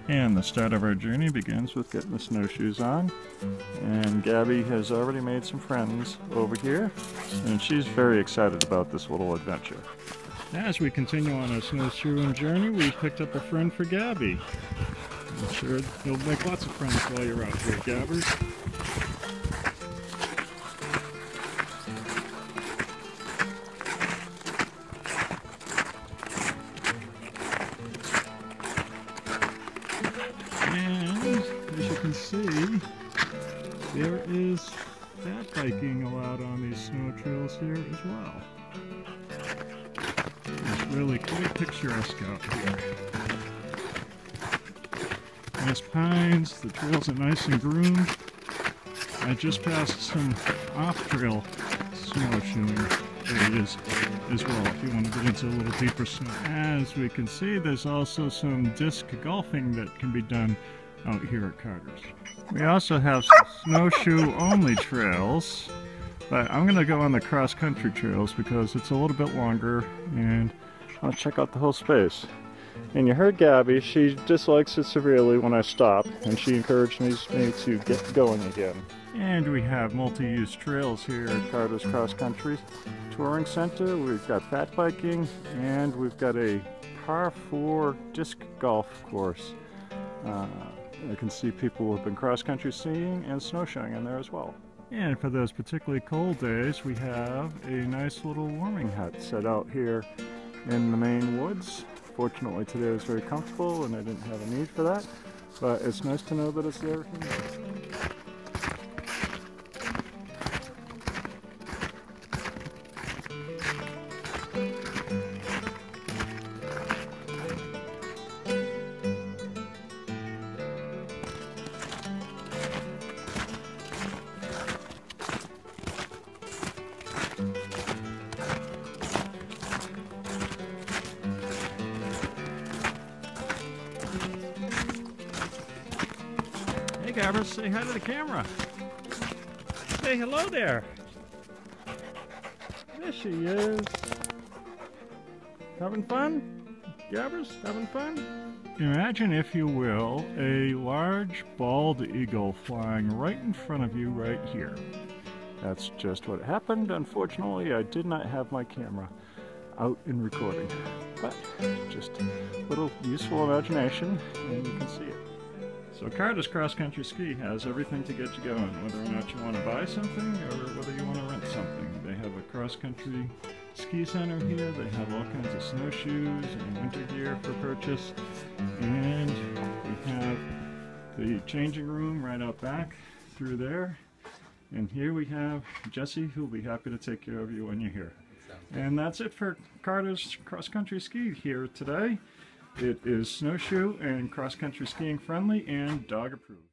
And the start of our journey begins with getting the snowshoes on. And Gabby has already made some friends over here, and she's very excited about this little adventure. As we continue on our snowshoeing journey, we picked up a friend for Gabby. I'm sure you'll make lots of friends while you're out here, Gabbers. And as you can see, there is fat biking allowed on these snow trails here as well. It's really quite picturesque out here. Nice pines, the trails are nice and groomed. I just passed some off-trail snowshoeing areas as well if you want to get into a little deeper snow. As we can see, there's also some disc golfing that can be done out here at Carter's. We also have some snowshoe-only trails, but I'm going to go on the cross-country trails because it's a little bit longer and I'll check out the whole space. And you heard Gabby, she dislikes it severely when I stop, and she encouraged me to get going again. And we have multi-use trails here at Carter's Cross Country Touring Center. We've got fat biking, and we've got a par 4 disc golf course. I can see people who have been cross-country skiing and snowshoeing in there as well. And for those particularly cold days, we have a nice little warming hut set out here in the Maine woods. Fortunately, today was very comfortable and I didn't have a need for that, but it's nice to know that it's there. Hey Gabbers, say hi to the camera. Say hello there. There she is. Having fun? Gabbers, having fun? Imagine, if you will, a large bald eagle flying right in front of you right here. That's just what happened. Unfortunately, I did not have my camera out in recording, but just a little useful imagination and you can see it. So Carter's Cross Country Ski has everything to get you going, whether or not you want to buy something or whether you want to rent something. They have a cross-country ski center here. They have all kinds of snowshoes and winter gear for purchase. And we have the changing room right out back through there. And here we have Jesse, who'll be happy to take care of you when you're here. And that's it for Carter's Cross Country Ski here today. It is snowshoe and cross-country skiing friendly and dog approved.